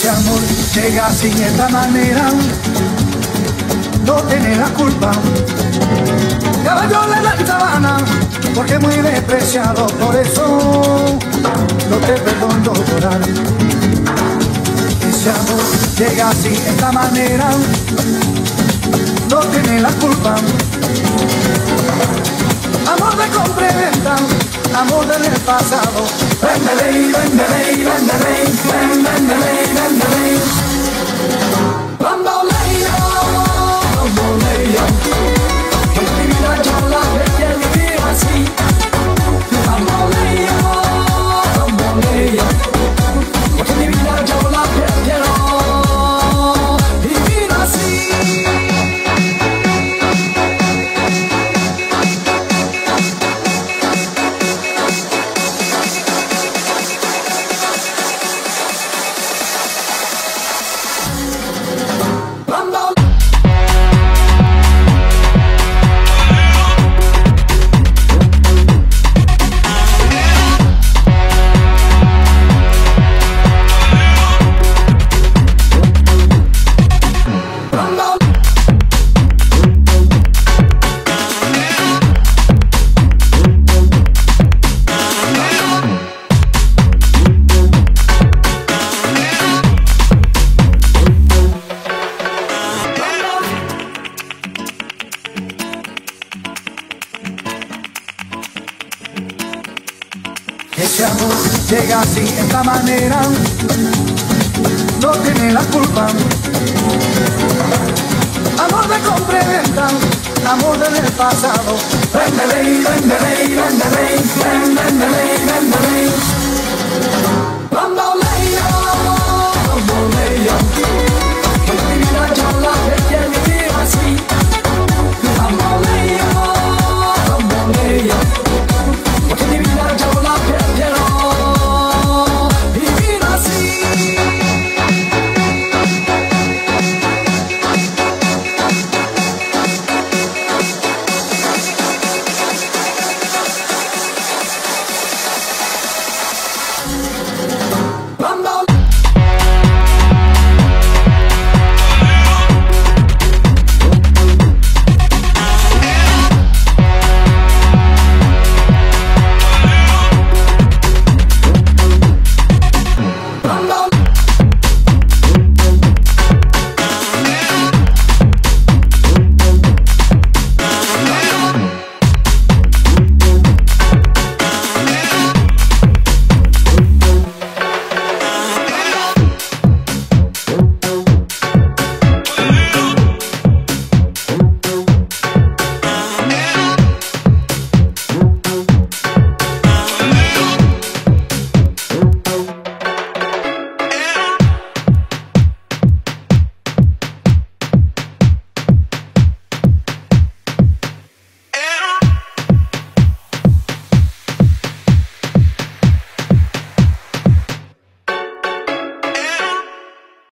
Ese amor llega así de esta manera, no tiene la culpa. Caballo le dan sabana, porque muy despreciado, por eso no te perdono llorar. Ese amor llega así de esta manera, no tiene la culpa. Amor de compra y venta, amor del pasado. Véndele, véndele, véndele, véndele, véndele. Bamboléo, bamboléo, que mi vida yo la quiero vivir así. Bamboléo, bamboléo, que mi vida yo la quiero vivir así. Ese amor llega así de esta manera, no tiene la culpa. Amor de compra y venta, amor del pasado. Véndele, véndele, véndele, véndele, véndele. Bamboléo.